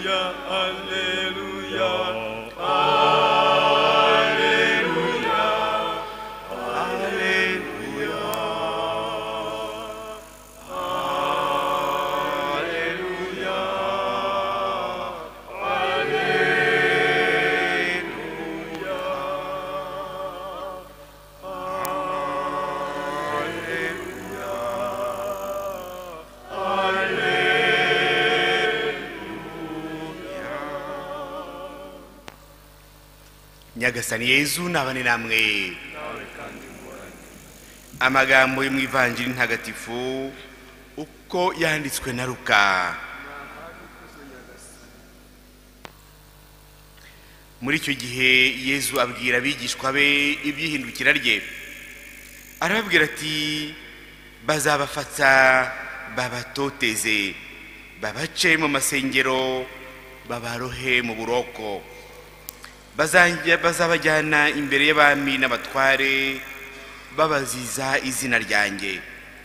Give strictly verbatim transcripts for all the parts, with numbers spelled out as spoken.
Nyagasani Yezu nabane namwe. Amagambo yo mu Ivanjili ntagatifu uko yanditswe na Luka. Muri icyo gihe Yezu abwira abigishwa be ibyihindukira rye. Arababwira ati bazabafata babatoteze, babace mu masengero, babarohe mu buroko. Bazanjye bazabajyana imbere y'abami n'abatware babaziza izina ryanjye.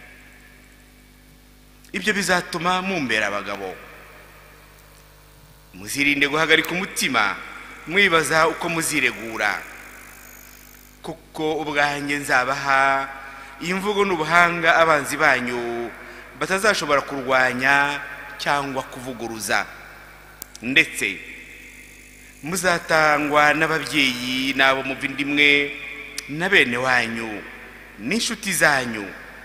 Ibyo bizatuma mumbera abagabo. Muzirinde guhagarika umutima mwibaza uko muziregura, kuko ubwanjye nzabaha imvugo n'ubuhanga abanzi banyu batazashobora kurwanya cyangwa kuvuguruza. Ndetse muzatangwa n'ababyeyi n'abo muvindimwe na bene wanyu n'inshuti zanyu.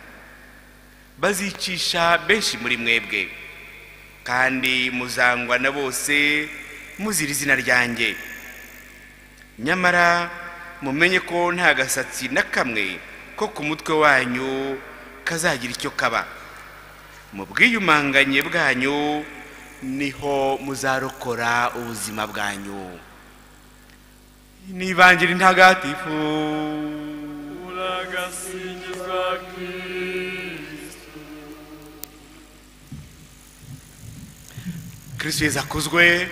Bazicisha benshi muri mwebwe, kandi muzangwa na bose muzira izina ryanjye. Nyamara mumenye ko nta gasatsi na kamwe ko ku mutwe wanyu kazagira icyo kaba. Mu bwiyumanganye bwanyu niho muzarokora ubuzima bwanyu. Ni Ivanjili ntagatifu. Uragasingizwa Kristo. Kristo Yezu akuzwe.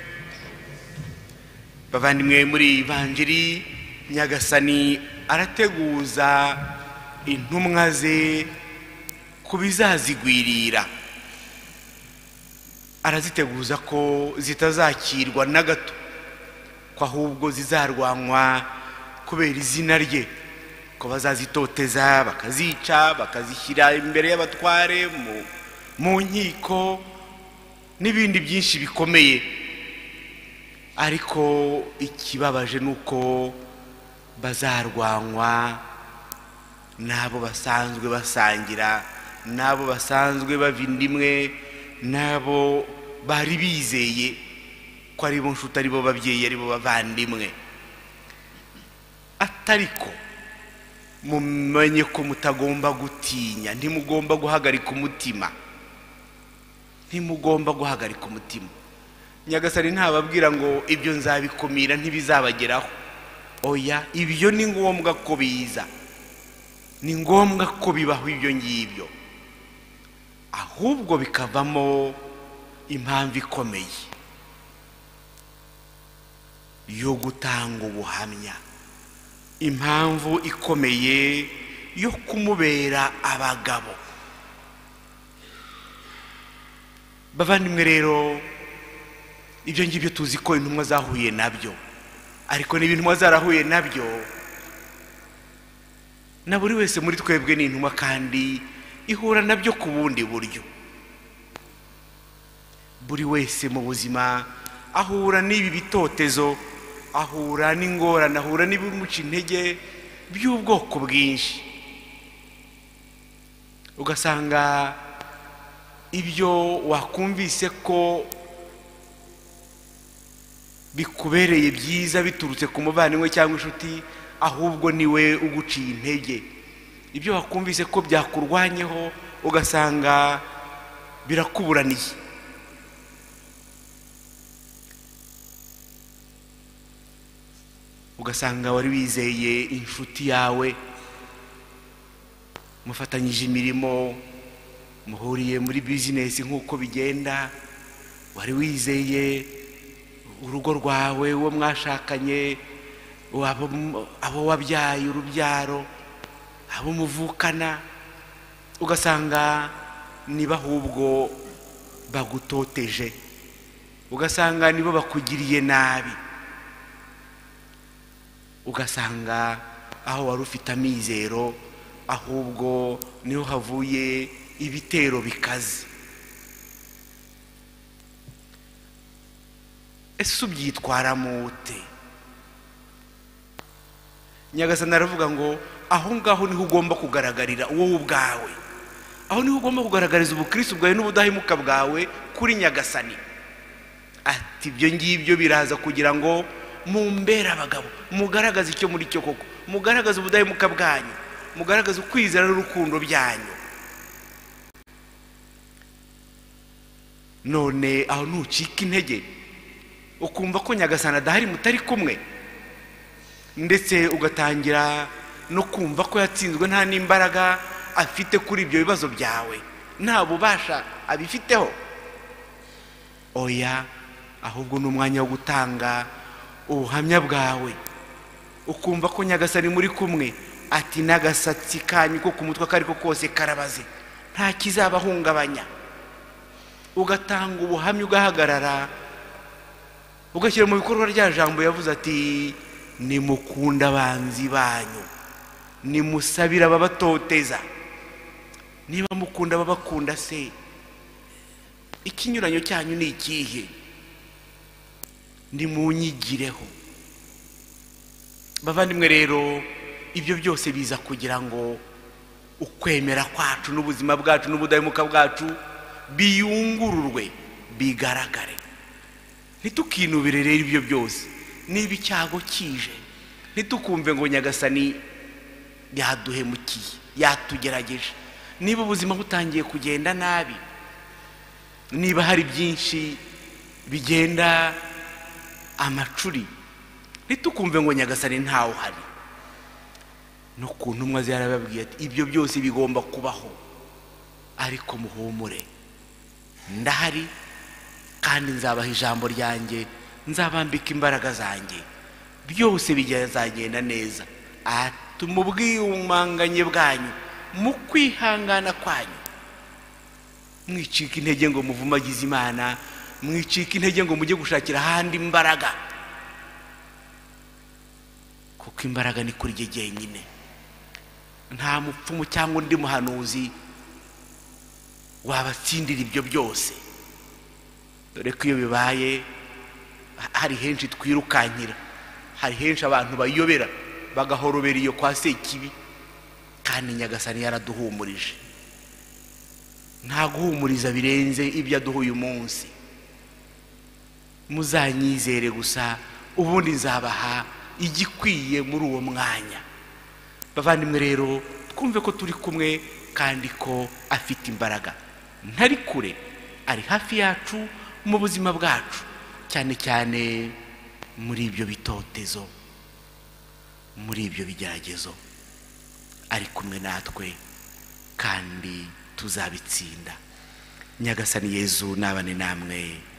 Bavandimwe, muri Ivanjili Nyagasani arateguza intumwa ze kubizazigwirira. Araziteguza ko zitazakirwa na gato, ko ahubwo zizarwanwa kubera izina rye, ko bazazitoteza, bakazica, bakazishyira imbere y'abatware mu nkiko n'ibindi byinshi bikomeye. Ariko ikibabaje nuko bazarwanwa n'abo basanzwe basangira, n'abo basanzwe bavindimwe, n'abo bari bizeye ko ari bo nshuti, ari bo babyeyi, ari bo bavandimwe. Atariko mumenye ko mutagomba gutinya, ntimugomba guhagarika umutima, ntimugomba guhagarika umutima. Nyagasani ntababwira ngo ibyo nzabikumira ntibizabageraho. Oya, ibyo ni ngombwa ko biza, ni ngombwa ko bibaho ibyo ngibyo, ahubwo bikavamo impamvu ikomeye yo gutanga ubuhamya, impamvu ikomeye yo kumubera abagabo. Bavandimwe rero, ibyo ngibyo tuzi ko intumwa zahuye nabyo, ariko niba intumwa zarahuye nabyo, na buri wese muri twebwe ni intumwa kandi ihura nabyo ku bundi buryo. Buri wese mu buzima ahura n'ibi bitotezo, ahura n'ingorane, ahura n'ibimuca intege by'ubwoko bwinshi. Ugasanga ibyo wakumvise ko bikubereye byiza biturutse ku muvandimwe cyangwa inshuti, ahubwo niwe uguciye intege. Ibyo wakumvise ko byakurwanyeho ugasanga birakuburaniye. Ugasanga wari wizeye inshuti yawe, mufatanyije imirimo, muhuriye muri business nk'uko bigenda, wari wizeye urugo rwawe, uwo mwashakanye, abo wabyaye urubyaro, abo muvukana, ugasanga niba ahubwo bagutoteje, ugasanga nibo bakugiriye nabi, ugasanga aho wari ufite amizero ahubwo niho havuye ibitero bikaze. Ese ubyitwaramo ute? Nyagasani aravuga ngo aho ngaho niho ugomba kugaragarira wowe ubwawe, aho niho ugomba kugaragariza ubukristo bwawe n'ubudahemuka bwawe kuri Nyagasani. Ati ibyo ngibyo biraza kugira ngo mumbere abagabo, mugaragaze icyo muri cyo koko, mugaragaze ubudahemuka bwanyu, mugaragaze ukwizera n'urukundo byanyu. None aho nucika intege ukumva ko Nyagasani adahari mutari kumwe, ndetse ugatangira no kumva ko yatsinzwe nta n'imbaraga afite kuri ibyo bibazo byawe, nta bubasha abifiteho, oya, ahubwo n'umwanya wo gutanga ubuhamya bwawe, ukumva ko Nyagasani muri kumwe. Ati n'agasatsi kanyu ko ku mutwe kariko kose karabaze, nta kizabahungabanya. Ugatanga ubuhamya, ugahagarara, ugashyira mu bikorwa rya jambo yavuze ati nimukunda abanzi banyu, nimusabira ababatoteza. Niba mukunda ababakunda se, ikinyuranyo cyanyu ni ikihe? Nimunyigireho. Bavandimwe rero, ibyo byose biza kugira ngo ukwemera kwacu n'ubuzima bwacu n'ubudahemuka bwacu biyungururwe, bigaragare. Ntitukinubire rero ibyo byose. Niba icyago kije, ntitukumve ngo Nyagasani yaduhemukiye, yatugerageje. Niba ubuzima butangiye kugenda nabi, niba hari byinshi bigenda amacuri, ntitukumve ngo Nyagasani ntawe uhari. No ku ntumwa ze yarababwiye ati ibyo byose bigomba kubaho, ariko muhumure, ndahari kandi nzabaha ijambo ryanjye, nzabambika imbaraga zanjye, byose bizagenda neza. Ati mu bwiyumanganye bwanyu, mu kwihangana kwanyu, mwicika intege ngo muvumagize Imana, mwicika intege ngo mujye gushakira ahandi imbaraga, kuko imbaraga ni kuri jye jyenyine. Nta mupfumu cyangwa undi muhanuzi wabatsindira ibyo byose. Dore ko iyo bibaye hari henshi twirukankira, hari henshi abantu bayobera bagahorobera iyo kwa Sekibi, kandi Nyagasani yaraduhumurije. Nta guhumuriza birenze ibyo aduha uyu munsi. Muzanyizere gusa, ubundi nzabaha igikwiye muri uwo mwanya. Bavandimwe rero, twumve ko turi kumwe kandi ko afite imbaraga. Ntari kure, ari hafi yacu mu buzima bwacu, cyane cyane muri ibyo bitotezo, muri ibyo bigeragezo. Ari kumwe natwe kandi tuzabitsinda. Nyagasani Yezu nabane namwe.